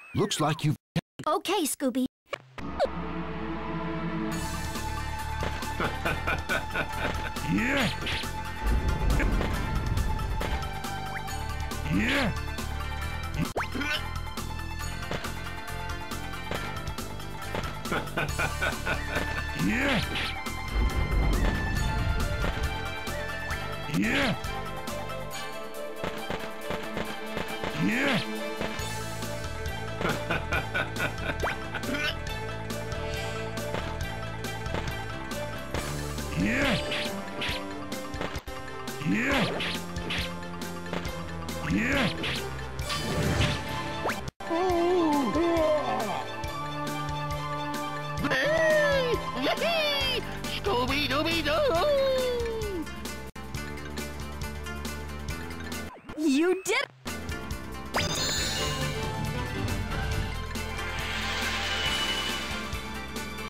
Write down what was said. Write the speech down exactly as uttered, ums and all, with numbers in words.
Looks like you've... Okay, Scooby. Yeah. Yeah. Yeah. Yeah. Yeah. Yeah. Yeah. Yeah. You did it!